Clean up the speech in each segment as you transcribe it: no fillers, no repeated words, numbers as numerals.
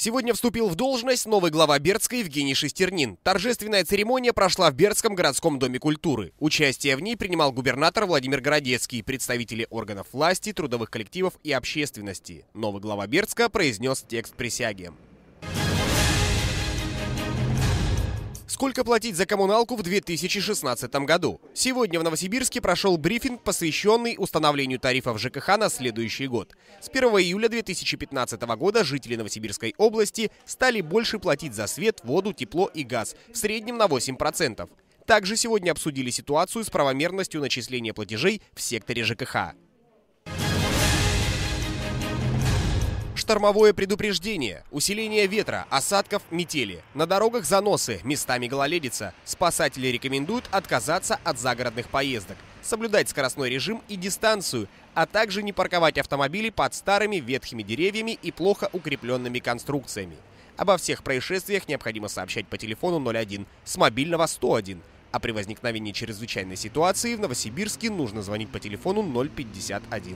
Сегодня вступил в должность новый глава Бердска Евгений Шестернин. Торжественная церемония прошла в Бердском городском доме культуры. Участие в ней принимал губернатор Владимир Городецкий, представители органов власти, трудовых коллективов и общественности. Новый глава Бердска произнес текст присяги. Сколько платить за коммуналку в 2016 году? Сегодня в Новосибирске прошел брифинг, посвященный установлению тарифов ЖКХ на следующий год. С 1 июля 2015 года жители Новосибирской области стали больше платить за свет, воду, тепло и газ, в среднем на 8%. Также сегодня обсудили ситуацию с правомерностью начисления платежей в секторе ЖКХ. Штормовое предупреждение, усиление ветра, осадков, метели. На дорогах заносы, местами гололедица. Спасатели рекомендуют отказаться от загородных поездок, соблюдать скоростной режим и дистанцию, а также не парковать автомобили под старыми ветхими деревьями и плохо укрепленными конструкциями. Обо всех происшествиях необходимо сообщать по телефону 01, с мобильного 101. А при возникновении чрезвычайной ситуации в Новосибирске нужно звонить по телефону 051.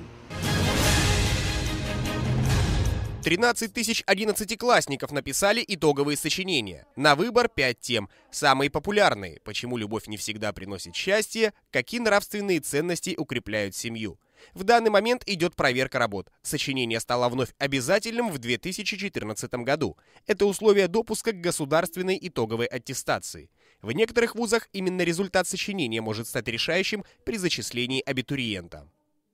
13 тысяч 11-классников написали итоговые сочинения. На выбор 5 тем. Самые популярные: почему любовь не всегда приносит счастье, какие нравственные ценности укрепляют семью. В данный момент идет проверка работ. Сочинение стало вновь обязательным в 2014 году. Это условие допуска к государственной итоговой аттестации. В некоторых вузах именно результат сочинения может стать решающим при зачислении абитуриента.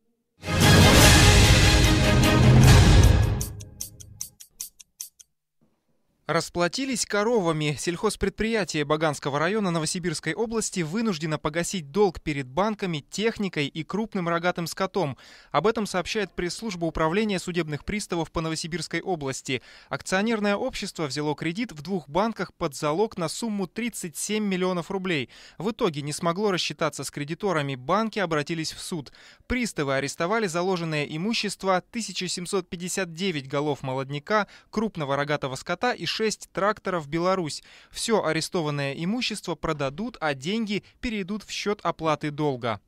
Расплатились коровами. Сельхозпредприятие Баганского района Новосибирской области вынуждено погасить долг перед банками, техникой и крупным рогатым скотом. Об этом сообщает пресс-служба управления судебных приставов по Новосибирской области. Акционерное общество взяло кредит в 2 банках под залог на сумму 37 миллионов рублей. В итоге не смогло рассчитаться с кредиторами. Банки обратились в суд. Приставы арестовали заложенное имущество: 1759 голов молодняка, крупного рогатого скота и 6 тракторов «Беларусь». Все арестованное имущество продадут, а деньги перейдут в счет оплаты долга.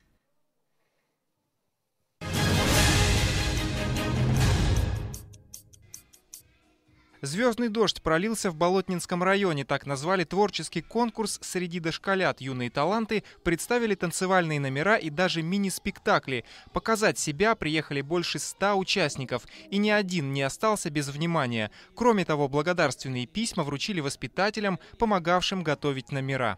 «Звездный дождь» пролился в Болотнинском районе. Так назвали творческий конкурс среди дошколят. Юные таланты представили танцевальные номера и даже мини-спектакли. Показать себя приехали больше 100 участников. И ни один не остался без внимания. Кроме того, благодарственные письма вручили воспитателям, помогавшим готовить номера.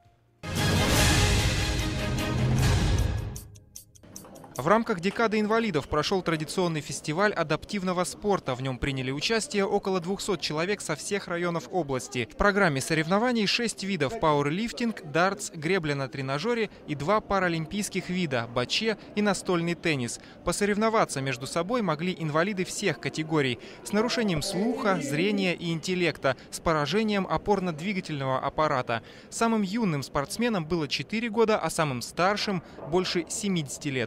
В рамках декады инвалидов прошел традиционный фестиваль адаптивного спорта. В нем приняли участие около 200 человек со всех районов области. В программе соревнований 6 видов: пауэрлифтинг, дартс, гребля на тренажере и 2 паралимпийских вида – боче и настольный теннис. Посоревноваться между собой могли инвалиды всех категорий с нарушением слуха, зрения и интеллекта, с поражением опорно-двигательного аппарата. Самым юным спортсменам было 4 года, а самым старшим – больше 70 лет.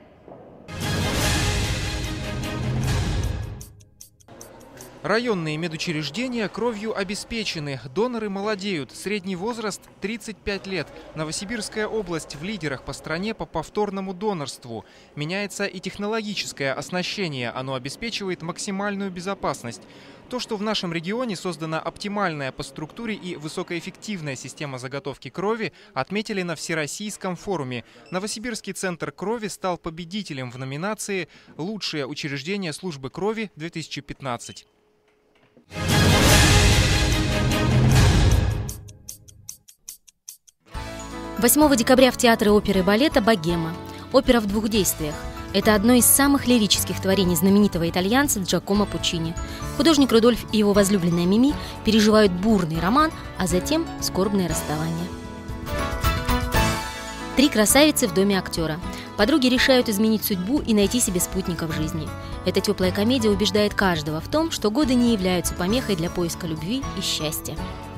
Районные медучреждения кровью обеспечены. Доноры молодеют. Средний возраст – 35 лет. Новосибирская область в лидерах по стране по повторному донорству. Меняется и технологическое оснащение. Оно обеспечивает максимальную безопасность. То, что в нашем регионе создана оптимальная по структуре и высокоэффективная система заготовки крови, отметили на Всероссийском форуме. Новосибирский центр крови стал победителем в номинации «Лучшее учреждение службы крови-2015». 8 декабря в Театре оперы и балета «Богема». Опера в 2 действиях. Это одно из самых лирических творений знаменитого итальянца Джакомо Пуччини. Художник Рудольф и его возлюбленная Мими переживают бурный роман, а затем скорбное расставание. 3 красавицы в доме актера. Подруги решают изменить судьбу и найти себе спутника в жизни. Эта теплая комедия убеждает каждого в том, что годы не являются помехой для поиска любви и счастья.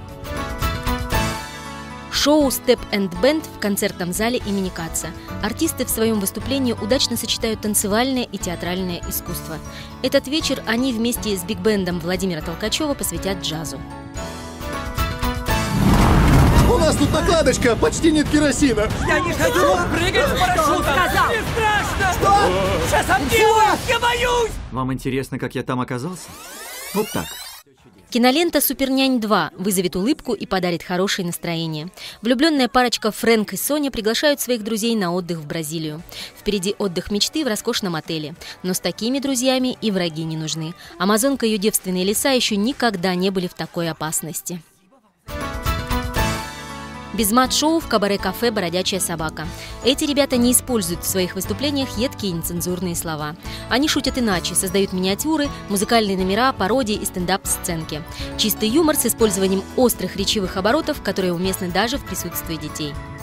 Шоу «Step and Band» в концертном зале имени Каца. Артисты в своем выступлении удачно сочетают танцевальное и театральное искусство. Этот вечер они вместе с биг-бендом Владимира Толкачева посвятят джазу. У нас тут накладочка, почти нет керосина. Я не хочу прыгать с парашютом. Мне страшно. Что? Сейчас обделаюсь, я боюсь. Вам интересно, как я там оказался? Вот так. Кинолента «Супернянь 2» вызовет улыбку и подарит хорошее настроение. Влюбленная парочка Фрэнк и Соня приглашают своих друзей на отдых в Бразилию. Впереди отдых мечты в роскошном отеле. Но с такими друзьями и враги не нужны. Амазонка и ее девственные леса еще никогда не были в такой опасности. Безмат-шоу в кабаре-кафе «Бродячая собака». Эти ребята не используют в своих выступлениях едкие и нецензурные слова. Они шутят иначе, создают миниатюры, музыкальные номера, пародии и стендап-сценки. Чистый юмор с использованием острых речевых оборотов, которые уместны даже в присутствии детей.